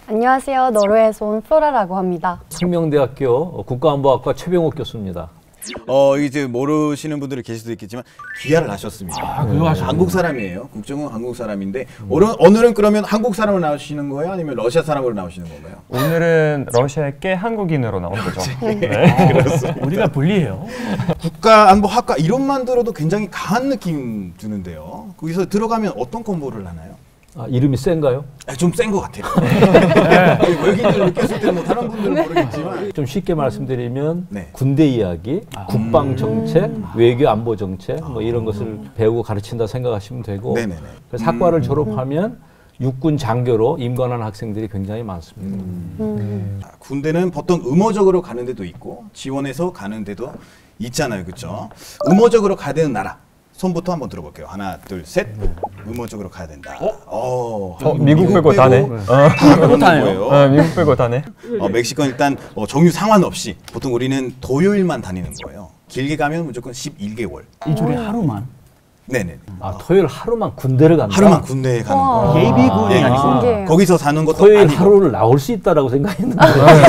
안녕하세요. 노르웨이에서 온 플로라라고 합니다. 생명대학교 국가안보학과 최병욱 교수입니다. 이제 모르시는 분들이 계실 수도 있겠지만 귀화를 하셨습니다. 한국 사람이에요. 국적은 한국 사람인데 오늘은 그러면 한국 사람으로 나오시는 거예요? 아니면 러시아 사람으로 나오시는 건가요? 오늘은 러시아계 한국인으로 나온 거죠. 그렇습니다. 우리가 불리해요. 국가안보학과 이름만 들어도 굉장히 강한 느낌 드는데요. 거기서 들어가면 어떤 공부를 하나요? 이름이 센가요? 좀 센 것 같아요. 외국인들 느꼈을 때는 다른 분들은 모르겠지만 좀 쉽게 말씀드리면 네. 군대 이야기, 국방 정책, 외교 안보 정책 뭐 이런 것을 배우고 가르친다 생각하시면 되고 네네네. 그래서 학과를 졸업하면 육군 장교로 임관한 학생들이 굉장히 많습니다. 군대는 보통 의무적으로 가는 데도 있고 지원해서 가는 데도 있잖아요. 그렇죠? 의무적으로 가야 되는 나라. 손부터 한번 들어볼게요. 하나, 둘, 셋. 의무적으로 가야 된다. 미국 빼고 다네. 다 그런 거예요. 미국 빼고 다네. 멕시코는 일단 정유 상관없이 보통 우리는 토요일만 다니는 거예요. 길게 가면 무조건 11개월. 일주일에 하루만. 네네. 토요일 하루만 군대를 간다? 하루만 군대에 가는 거예요. 예비군이 네, 아니고. 신기해요. 거기서 사는 것도 토요일 아니고. 하루를 나올 수 있다라고 생각했는데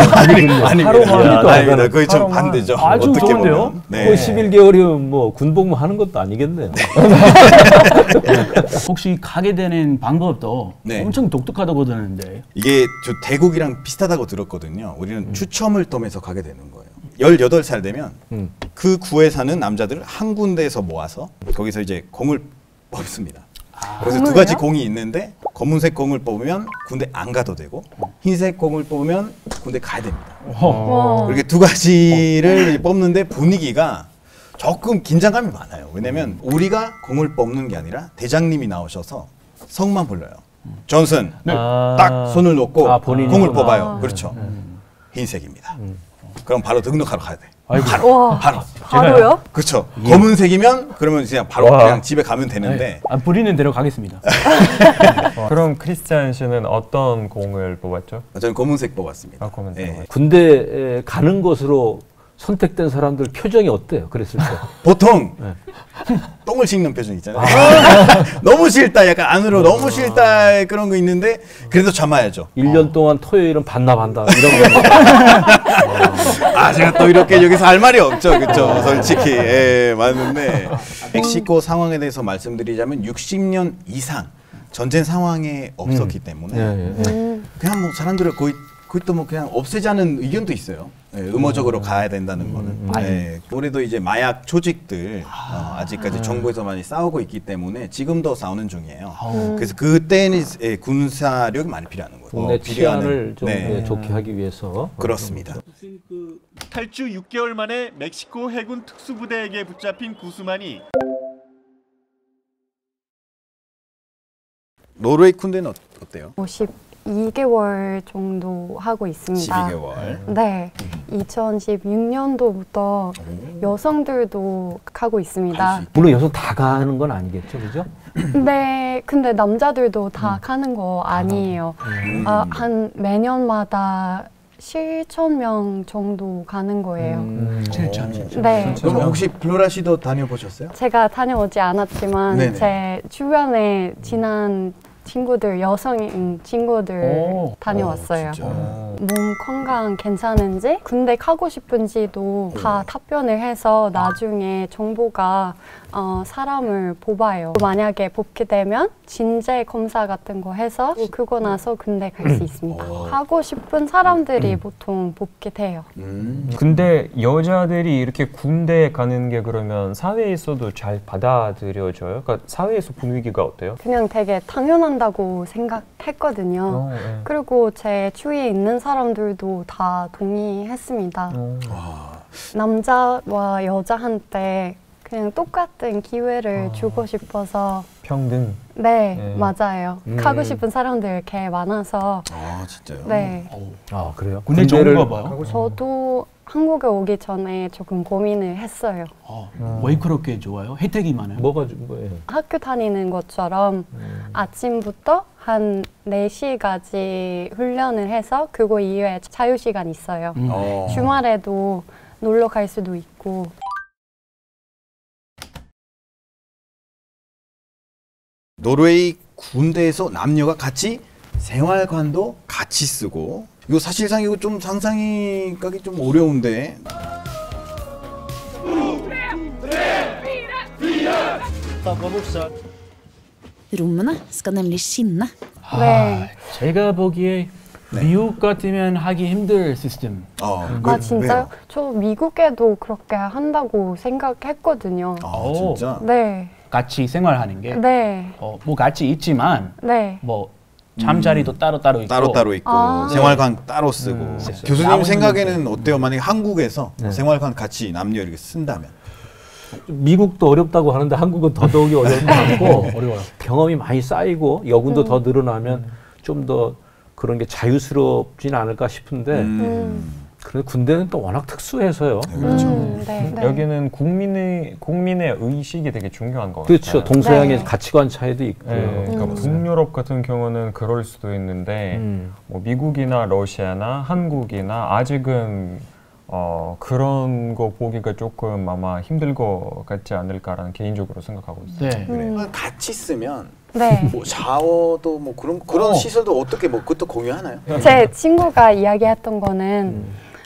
아닙니다. 거의 좀 반대죠. 아주 어떻게 좋은데요? 보면. 네. 거의 11개월이면 뭐 군복무 하는 것도 아니겠네요. 혹시 가게 되는 방법도 네. 엄청 독특하다고 들었는데. 이게 저 대국이랑 비슷하다고 들었거든요. 우리는 추첨을 통해서 가게 되는 거예요. 18살 되면 그 구에 사는 남자들을 한 군데에서 모아서 거기서 이제 공을 뽑습니다. 그래서 두 가지 공이 있는데 검은색 공을 뽑으면 군대 안 가도 되고 흰색 공을 뽑으면 군대 가야 됩니다. 이렇게 두 가지를 뽑는데 분위기가 조금 긴장감이 많아요. 왜냐면 우리가 공을 뽑는 게 아니라 대장님이 나오셔서 성만 불러요. 존슨 딱 손을 놓고 본인이 공을 뽑아요. 그렇죠. 흰색입니다. 그럼 바로 등록하러 가야 돼. 바로요? 그렇죠. 검은색이면 그러면 그냥 집에 가면 되는데 부리는 대로 가겠습니다. 그럼 크리스찬 씨는 어떤 공을 뽑았죠? 저는 검은색 뽑았습니다. 검은색. 예. 군대에 가는 것으로 선택된 사람들 표정이 어때요? 그랬을 때. 보통 똥을 씹는 표정 있잖아요. 너무 싫다, 약간 안으로 너무 싫다 그런 거 있는데 그래도 참아야죠. 1년 동안 토요일은 반납한다 이런 거. 제가 또 이렇게 여기서 할 말이 없죠, 그렇죠? 솔직히 맞는데 멕시코 상황에 대해서 말씀드리자면 60년 이상 전쟁 상황에 없었기 때문에 그냥 뭐 사람들은 거의 또 뭐 그냥 없애자는 의견도 있어요. 의무적으로 가야 된다는 거는. 올해도 이제 마약 조직들 아직까지 정부에서 많이 싸우고 있기 때문에 지금도 싸우는 중이에요. 그래서 그때는 군사력이 많이 필요한 거예요. 국내 치안을 좀 좋게 하기 위해서. 그렇습니다. 탈주 6개월 만에 멕시코 해군 특수부대에게 붙잡힌 구스만이 노르웨이 군대는 어때요? 52개월 정도 하고 있습니다. 12개월. 네. 2016년도부터 여성들도 가고 있습니다. 물론 여성 다 가는 건 아니겠죠, 그죠? 네. 근데 남자들도 다 가는 거 아니에요. 한 매년마다 7,000명 정도 가는 거예요. 7,000. 네. 그럼 혹시 플로라 씨도 다녀보셨어요? 제가 다녀오지 않았지만 네네. 제 주변에 친한 친구들, 여성인 친구들 다녀왔어요. 몸 건강 괜찮은지, 군대 가고 싶은지도 다 답변을 해서 나중에 정부가 사람을 뽑아요. 만약에 뽑게 되면 진제 검사 같은 거 해서 그거 나서 군대 갈 수 있습니다. 하고 싶은 사람들이 보통 뽑게 돼요. 근데 여자들이 이렇게 군대에 가는 게 그러면 사회에서도 잘 받아들여져요? 그러니까 사회에서 분위기가 어때요? 그냥 되게 당연한다고 생각했거든요. 그리고 제 주위에 있는 사람들도 다 동의했습니다. 남자와 여자한테 그냥 똑같은 기회를 주고 싶어서. 평등. 네, 맞아요. 가고 싶은 사람들 이렇게 많아서. 진짜요? 네. 그래요? 군대 좋은가 봐요. 저도 한국에 오기 전에 조금 고민을 했어요. 왜 그렇게 좋아요? 혜택이 많아요? 뭐가 좀 뭐예요? 학교 다니는 것처럼 아침부터 한 4시까지 훈련을 해서 그거 이외에 자유시간 있어요. 주말에도 놀러 갈 수도 있고. 노르웨이 군대에서 남녀가 같이 생활관도 같이 쓰고 이거 사실상 이거 좀 상상이 가기 좀 어려운데. Rommene skal nemlig skinne. 네. 제가 보기에 미국 같으면 하기 힘들 시스템. 아 진짜요? 저 미국에도 그렇게 한다고 생각했거든요. 아 진짜? 네. 같이 생활하는 게. 네. 뭐 같이 있지만 네. 뭐 잠자리도 따로 있고. 따로 있고 생활관 따로 쓰고. 교수님 나오는 생각에는 어때요? 만약에 한국에서 생활관 같이 남녀 이렇게 쓴다면? 미국도 어렵다고 하는데 한국은 더더욱이 어려운 것 같고 어려워요. 경험이 많이 쌓이고 여군도 더 늘어나면 좀 더 그런 게 자유스럽진 않을까 싶은데 그런데 군대는 또 워낙 특수해서요. 네, 네. 여기는 국민의 의식이 되게 중요한 것 그렇죠. 같아요. 동서양의 네. 가치관 차이도 있고요. 네, 그러니까 북유럽 같은 경우는 그럴 수도 있는데 뭐 미국이나 러시아나 한국이나 아직은 그런 거 보기가 조금 아마 힘들 것 같지 않을까라는 개인적으로 생각하고 있어요. 네. 그래. 같이 쓰면 네. 뭐 샤워도 뭐 그런 시설도 어떻게 뭐 그것도 공유하나요? 제 친구가 이야기했던 거는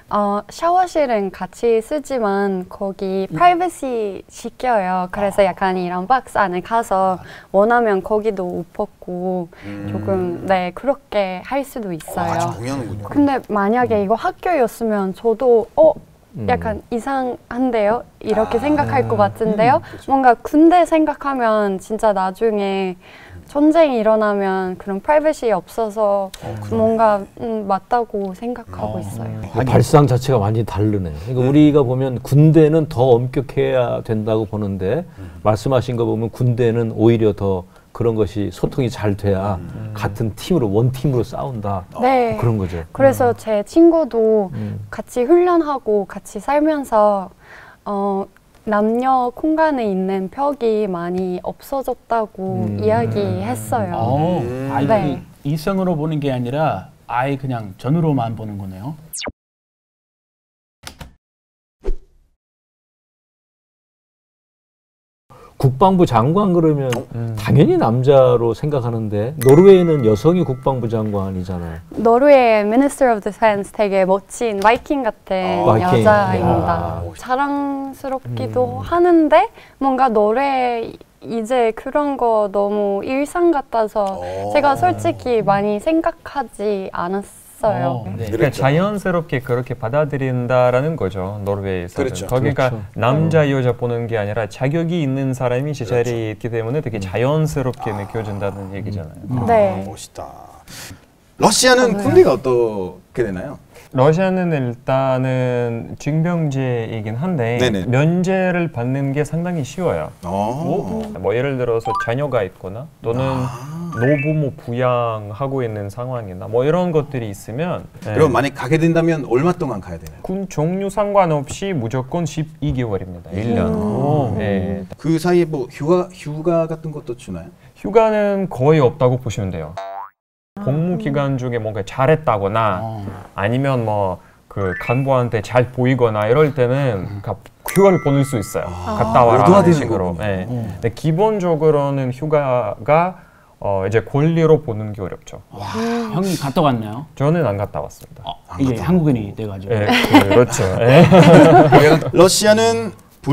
샤워실은 같이 쓰지만 거기 프라이버시 시켜요. 그래서 약간 이런 박스 안에 가서 원하면 거기도 옷 벗고 조금 네 그렇게 할 수도 있어요. 아주 공유하는군요. 근데 만약에 이거 학교였으면 저도 약간 이상한데요? 이렇게 생각할 것 같은데요? 뭔가 군대 생각하면 진짜 나중에 전쟁이 일어나면 그런 프라이버시 없어서 뭔가 맞다고 생각하고 있어요. 발상 자체가 완전히 다르네. 그러니까 우리가 보면 군대는 더 엄격해야 된다고 보는데 말씀하신 거 보면 군대는 오히려 더 그런 것이 소통이 잘 돼야 같은 팀으로 원팀으로 싸운다. 네. 그런 거죠. 그래서 제 친구도 같이 훈련하고 같이 살면서 남녀 공간에 있는 벽이 많이 없어졌다고 이야기했어요. 아예 네. 이성으로 보는 게 아니라 아예 그냥 전으로만 보는 거네요. 국방부 장관 그러면 당연히 남자로 생각하는데 노르웨이는 여성이 국방부 장관이잖아요. 노르웨이 Minister of Defense 되게 멋진 바이킹 같은 바이킹. 여자입니다. 자랑스럽기도 하는데 뭔가 노래 이제 그런 거 너무 일상 같아서 제가 솔직히 많이 생각하지 않았어요. 네. 그러니까 자연스럽게 그렇게 받아들인다라는 거죠. 노르웨이에서는. 그렇죠. 거기가 그렇죠. 남자 여자 보는 게 아니라 자격이 있는 사람이 제자리에 있기 때문에 되게 자연스럽게 느껴진다는 얘기잖아요. 네. 멋있다. 러시아는 군대가 어떻게 되나요? 러시아는 일단은 징병제이긴 한데 네네. 면제를 받는 게 상당히 쉬워요. 뭐 예를 들어서 자녀가 있거나 또는 노부모 부양하고 있는 상황이나 뭐 이런 것들이 있으면 그럼 만약 가게 된다면 얼마 동안 가야 되나요? 군 종류 상관없이 무조건 12개월입니다. 1년. 네. 그 사이에 뭐 휴가 같은 것도 주나요? 휴가는 거의 없다고 보시면 돼요. 복무 기간 중에 뭔가 잘했다거나 아니면 뭐 그 간부한테 잘 보이거나 이럴 때는 휴가를 보낼 수 있어요. 갔다 와라는 식으로. 네. 근데 기본적으로는 휴가가 이제 권리로 보는 게 어렵죠. 형님 갔다 왔나요? 저는 안 갔다 왔습니다. 이게 한국인이 돼가지고. 네, 그렇죠. 네. 러시아는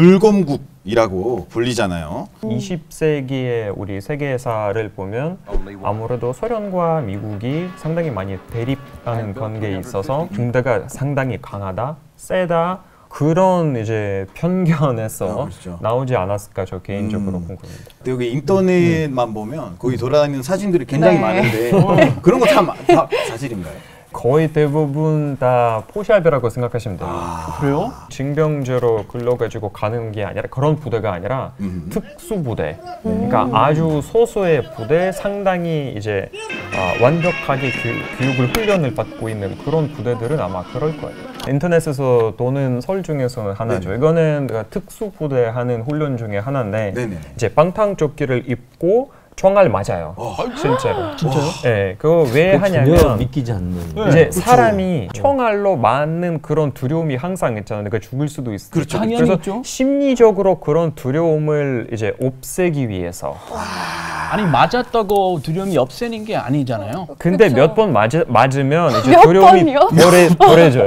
불곰국이라고 불리잖아요. 20세기의 우리 세계사를 보면 아무래도 소련과 미국이 상당히 많이 대립하는 관계에 있어서 중대가 상당히 강하다, 세다 그런 이제 편견에서 그렇죠. 나오지 않았을까 저 개인적으로 궁금합니다. 근데 여기 인터넷만 보면 거기 돌아다니는 사진들이 굉장히 네. 많은데 그런 거 다 사실인가요? 거의 대부분 다 포샵이라고 생각하시면 돼요. 그래요? 징병제로 끌려가지고 가는 게 아니라 그런 부대가 아니라 특수부대. 그러니까 아주 소수의 부대 상당히 이제 완벽하게 교육을 훈련을 받고 있는 그런 부대들은 아마 그럴 거예요. 인터넷에서 도는 설 중에서는 하나죠. 이거는 특수부대 하는 훈련 중에 하나인데 이제 방탄조끼를 입고 총알 맞아요. 실제로. 진짜요? 네, 그거 왜 전혀 하냐면 믿기지 않는. 이제 사람이 총알로 맞는 그런 두려움이 항상 있잖아요. 그러니까 죽을 수도 있어요. 그렇죠. 당연히 그래서 있죠. 심리적으로 그런 두려움을 이제 없애기 위해서 아니 맞았다고 두려움이 없애는 게 아니잖아요. 근데 몇 번 맞으면 이제 몇 두려움이 번이요? 덜해져요.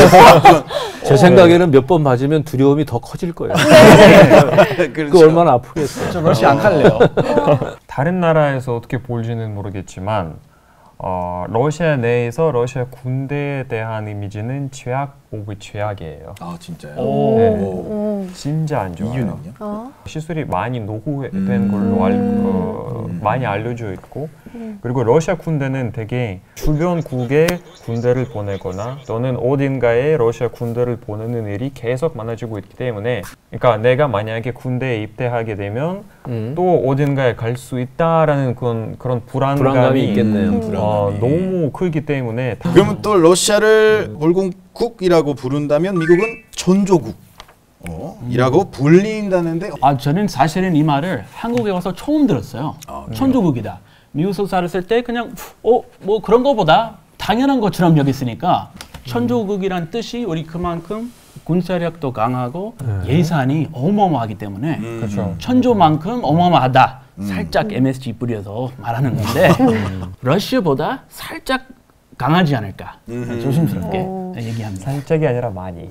제 생각에는 몇 번 맞으면 두려움이 더 커질 거예요. 그렇죠. 그 얼마나 아프겠어요. 저 러시아 안 갈래요. 다른 나라에서 어떻게 볼지는 모르겠지만 러시아 내에서 러시아 군대에 대한 이미지는 최악 오브 최악이에요. 아 진짜요? 네. 진짜 안 좋아요. 이유는요? 시설이 많이 노후된 걸로 많이 알려져 있고 그리고 러시아 군대는 되게 주변국에 군대를 보내거나 또는 어딘가에 러시아 군대를 보내는 일이 계속 많아지고 있기 때문에 그러니까 내가 만약에 군대에 입대하게 되면 또 어딘가에 갈 수 있다라는 그런 불안감이 있겠네요. 너무 크기 때문에 그러면 또 러시아를 월공국이라고 부른다면 미국은 전조국 이라고 불린다는데 저는 사실은 이 말을 한국에 와서 처음 들었어요. 천조국이다. 미국에서 살았을 때 그냥 뭐 그런 거보다 당연한 것처럼 여겼으니까 천조국이란 뜻이 우리 그만큼 군사력도 강하고 예산이 어마어마하기 때문에 그렇죠. 천조만큼 어마어마하다. 살짝 MSG 뿌려서 말하는 건데 러시아보다 살짝 강하지 않을까 조심스럽게 얘기합니다. 살짝이 아니라 많이.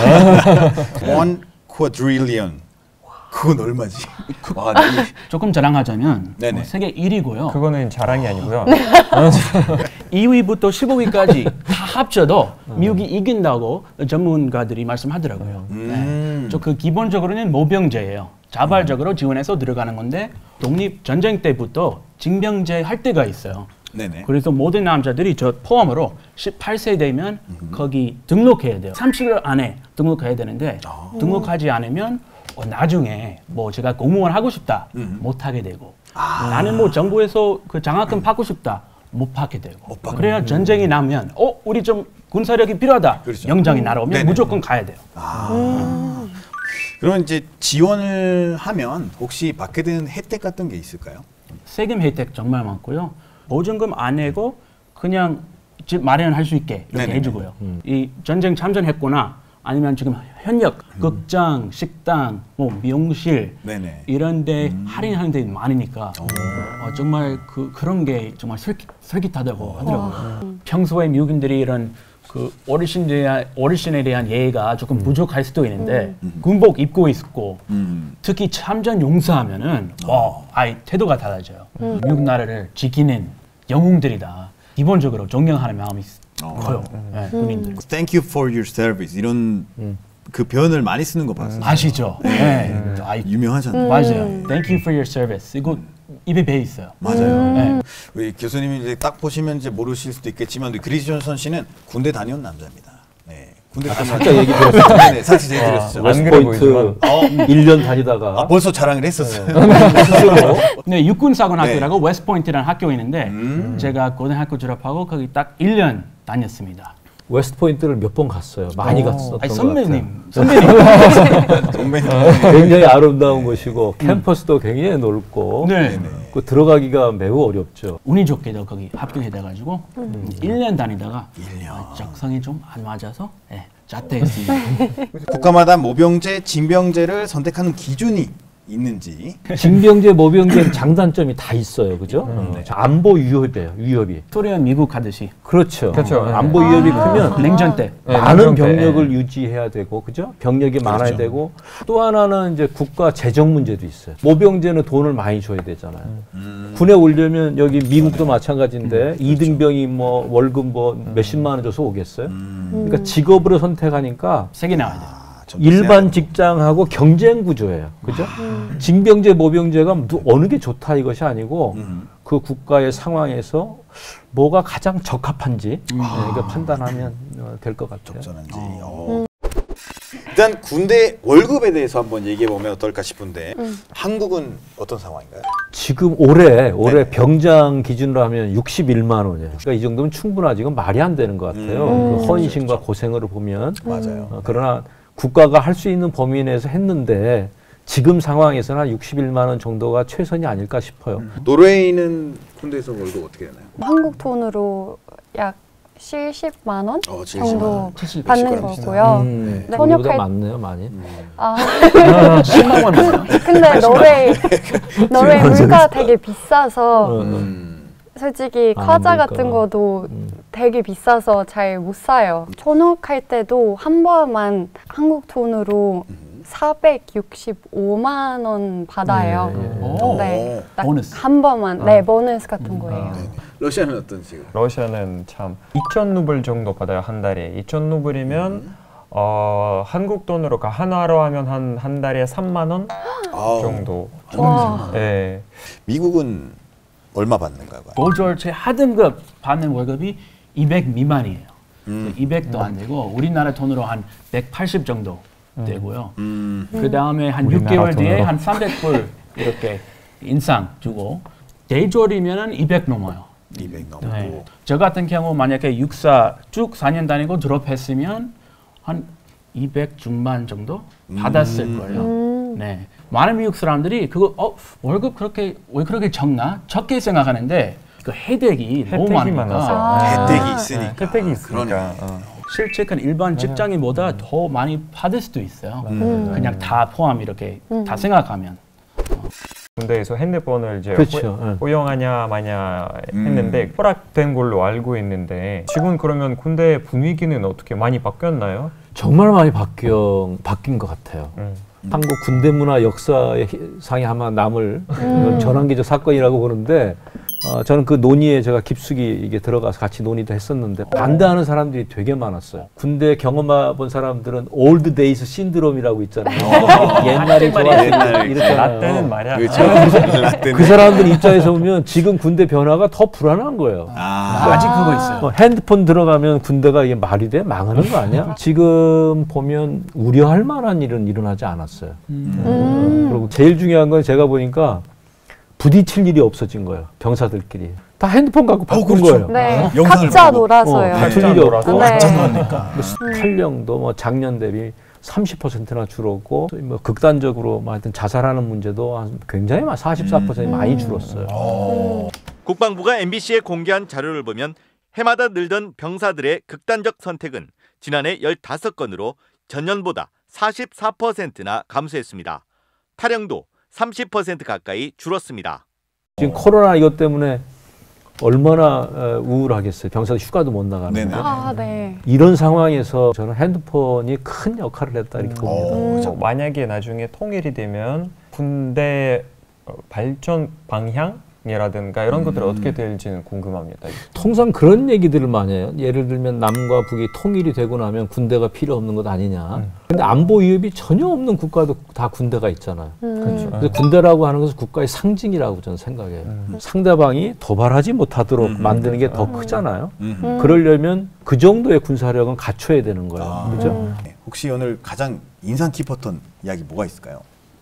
1 quadrillion. 그건 얼마지? 와, 조금 자랑하자면 네네. 세계 1위고요. 그거는 자랑이 아니고요. 2위부터 15위까지 다 합쳐도 미국이 이긴다고 전문가들이 말씀하더라고요. 저 그 기본적으로는 모병제예요. 자발적으로 지원해서 들어가는 건데 독립전쟁 때부터 징병제 할 때가 있어요. 네네. 그래서 모든 남자들이 저 포함으로 18세 되면 거기 등록해야 돼요. 30일 안에 등록해야 되는데 등록하지 않으면 나중에 뭐 제가 공무원 하고 싶다 못 하게 되고 나는 뭐 정부에서 그 장학금 받고 싶다 못 받게 되고 그래야 전쟁이 나면 우리 좀 군사력이 필요하다 그렇죠. 영장이 날아오면 네네. 무조건 가야 돼요. 그러면 이제 지원을 하면 혹시 받게 되는 혜택 같은 게 있을까요? 세금 혜택 정말 많고요. 보증금 안 내고 그냥 집 마련할 수 있게 이렇게 네네네. 해주고요. 이 전쟁 참전했거나 아니면 지금 현역 극장, 식당, 뭐 미용실 네네. 이런데 할인하는 데 많으니까 정말 그런 게 정말 솔깃하다고 하더라고요. 평소에 미국인들이 이런 그 어르신에 대한 예의가 조금 부족할 수도 있는데 군복 입고 있고 특히 참전 용사하면은 태도가 달라져요. 미국 나라를 지키는 영웅들이다. 기본적으로 존경하는 마음이 커요. 군인들. Thank you for your service 이런 그 표현을 많이 쓰는 거 봤어요. 아시죠? 네. 유명하잖아요. 맞아요. Thank you for your service. 이거 입에 배 있어요. 맞아요. 네. 우리 교수님이 이제 딱 보시면 이제 모르실 수도 있겠지만 그리스 존슨 씨는 군대 다녀온 남자입니다. 네. 군대 살짝 얘기 들었어요. 네, 사실 제가 들었죠. 웨스트포인트 1년 다니다가 벌써 자랑을 했었어요. 네, 육군사관학교라고 웨스트포인트라는 학교가 있는데 제가 고등학교 졸업하고 거기 딱 1년 다녔습니다. 웨스트포인트를 몇 번 갔어요. 많이 갔었던 것 같아요. 선배님. 굉장히 아름다운 곳이고 캠퍼스도 굉장히 넓고 네. 그 들어가기가 매우 어렵죠. 운이 좋게도 거기 합격해가지고 1년 다니다가 적성이 좀 안 맞아서 자퇴했습니다. 국가마다 모병제, 징병제를 선택하는 기준이 있는지. 징병제, 모병제는 장단점이 다 있어요, 그죠? 안보 위협이. 소련, 미국 하듯이. 그렇죠. 그렇죠. 안보 위협이 크면 냉전 때 많은 병력을 유지해야 되고, 그죠? 병력이 많아야 그렇죠. 되고, 또 하나는 이제 국가 재정 문제도 있어요. 모병제는 돈을 많이 줘야 되잖아요. 군에 오려면 여기 미국도 마찬가지인데 이등병이 뭐 월급 뭐 몇십만 원 줘서 오겠어요? 그러니까 직업으로 선택하니까 세게 나와야 돼요. 일반 직장하고 경쟁 구조예요. 그죠? 징병제, 모병제가 어느 게 좋다 이것이 아니고 그 국가의 상황에서 뭐가 가장 적합한지 이거 판단하면 될 것 같아요. 적절한지. 일단 군대 월급에 대해서 한번 얘기해 보면 어떨까 싶은데 한국은 어떤 상황인가요? 지금 올해 네. 병장 기준으로 하면 61만 원이에요. 그러니까 이 정도면 충분하지. 이건 말이 안 되는 것 같아요. 그 헌신과 고생으로 보면. 맞아요. 그러나 국가가 할 수 있는 범위 내에서 했는데 지금 상황에서는 한 61만 원 정도가 최선이 아닐까 싶어요. 노르웨이는 군대에서 월급 어떻게 되나요? 한국 돈으로 약 70만 원 70만 정도 원. 받는 거고요. 우리보다 번역할 많네요, 많이. 아, 10만 원. 근데 노르웨이 물가 되게 비싸서 솔직히 과자 물가. 같은 것도 되게 비싸서 잘 못 사요. 전역할 때도 한 번만 한국 돈으로 465만 원 받아요. 네, 딱 보너스. 한 번만. 네, 보너스 같은 거예요. 러시아는 어떤 식으로? 러시아는 참 2,000루블 정도 받아요, 한 달에. 2,000루블이면 한국 돈으로 한화로 하면 한 달에 3만 원 정도. 와. 네. 미국은 얼마 받는가요? 보절 제 하등급 받는 월급이 200 미만이에요. 200도 안 되고 우리나라 돈으로 한 180 정도 되고요. 그 다음에 한 우리나라 6개월 뒤에 돈으로. 한 300불 이렇게 인상 주고 대졸이면은 200 넘어요. 200 넘고. 네. 저 같은 경우 만약에 육사 쭉 4년 다니고 졸업했으면 한 200 중반 정도 받았을 거예요. 네. 많은 미국 사람들이 그거 월급 왜 그렇게 적나? 적게 생각하는데 그 혜택이 너무 혜택이 많으니까. 많아서. 혜택이 있으니까. 혜택이 있으니까. 실제 그 일반 직장인보다 더 많이 받을 수도 있어요. 그냥 다 포함 이렇게 다 생각하면. 군대에서 핸드폰을 이제 그렇죠. 허용하냐 마냐 했는데 허락된 걸로 알고 있는데 지금 그러면 군대 분위기는 어떻게 많이 바뀌었나요? 정말 많이 바뀐 것 같아요. 한국 군대 문화 역사의 상에 아마 남을 전환기적 사건이라고 보는데 저는 그 논의에 제가 깊숙이 이게 들어가서 같이 논의도 했었는데 반대하는 사람들이 되게 많았어요. 군대 경험해본 사람들은 올드 데이스 신드롬이라고 있잖아요. 옛날이 좋았을 이랬잖아요. 라떼는 말이야. 그 사람들 입장에서 보면 지금 군대 변화가 더 불안한 거예요. 아직 그거 있어요. 핸드폰 들어가면 군대가 이게 말이 돼? 망하는 거 아니야? 지금 보면 우려할 만한 일은 일어나지 않았어요. 그리고 제일 중요한 건 제가 보니까 부딪힐 일이 없어진 거예요. 병사들끼리. 다 핸드폰 갖고 바꾼 거예요. 네, 영상을 각자 보고. 놀아서요. 다툴 일이 없고 네. 탈령도 뭐 작년 대비 30%나 줄었고 뭐 극단적으로 뭐 하여튼 자살하는 문제도 굉장히 44% 많이 줄었어요. 국방부가 MBC에 공개한 자료를 보면 해마다 늘던 병사들의 극단적 선택은 지난해 15건으로 전년보다 44%나 감소했습니다. 탈영도 30% 가까이 줄었습니다. 지금 코로나 이것 때문에 얼마나 우울하겠어요. 병사들 휴가도 못 나가는. 아, 네. 이런 상황에서 저는 핸드폰이 큰 역할을 했다 이렇게 봅니다. 만약에 나중에 통일이 되면 군대 발전 방향이라든가 이런 것들이 어떻게 될지는 궁금합니다. 통상 그런 얘기들을 많이 해요. 예를 들면 남과 북이 통일이 되고 나면 군대가 필요 없는 것 아니냐. 근데 안보 위협이 전혀 없는 국가도 다 군대가 있잖아요. 그렇죠. 그래서 군대라고 하는 것은 국가의 상징이라고 저는 생각해요. 상대방이 도발하지 못하도록 만드는 게 더 크잖아요. 그러려면 그 정도의 군사력은 갖춰야 되는 거예요. 그렇죠? 혹시 오늘 가장 인상 깊었던 이야기 뭐가 있을까요?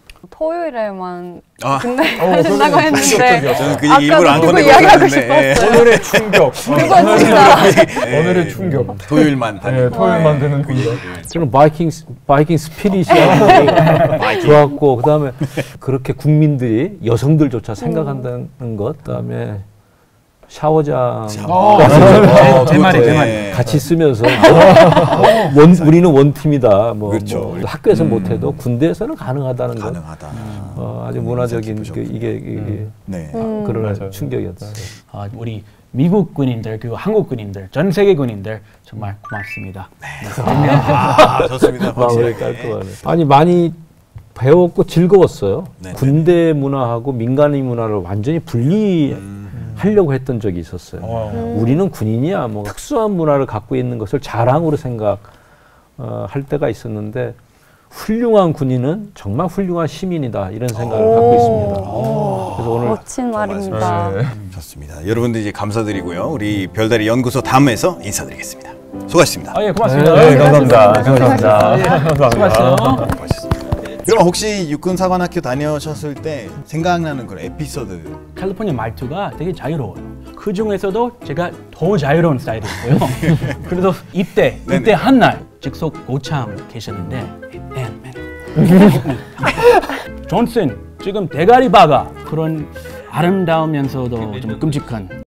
토요일에만 군대 가신다고 했는데 저는 그 얘기 일부러 안 그거 꺼내고 이야기하고 있었는데 싶었어요. 오늘의 충격. 그건 진짜 오늘의 충격. 토요일만 다니고 토요일만 되는 그 이야기. 저는 바이킹 스피릿이 좋았고 그다음에 그렇게 국민들이 여성들조차 생각한다는 것 그다음에 샤워장 제 말이. 같이 쓰면서 우리는 원팀이다. 그렇죠. 학교에서 못해도 군대에서는 가능하다는 것. 가능하다. 아주 문화적인 이게 그런 맞아요. 충격이었어요. 우리 미국 군인들 그리고 한국 군인들 전 세계 군인들 정말 고맙습니다. 좋습니다. 마무리 깔끔하네. 아니 많이 배웠고 즐거웠어요. 네네. 군대 문화하고 민간인 문화를 완전히 분리하려고 했던 적이 있었어요. 우리는 군인이야 뭐 특수한 문화를 갖고 있는 것을 자랑으로 생각할 때가 있었는데 훌륭한 군인은 정말 훌륭한 시민이다 이런 생각을 갖고 있습니다. 그래서 오늘 멋진 말입니다. 좋습니다. 여러분들 이제 감사드리고요. 우리 별다리 연구소 다음에서 인사드리겠습니다. 수고하셨습니다. 예, 고맙습니다. 네, 감사합니다. 감사합니다. 수고하셨어요. 수고하셨습니다. 그럼 혹시 육군사관학교 다녀오셨을 때 생각나는 그런 에피소드? 캘리포니아 말투가 되게 자유로워요. 그 중에서도 제가 더 자유로운 스타일이고요. 그래서 입대 한 날 직속 고참 계셨는데 맨 존슨 지금 대가리 박아 그런 아름다우면서도 좀 끔찍한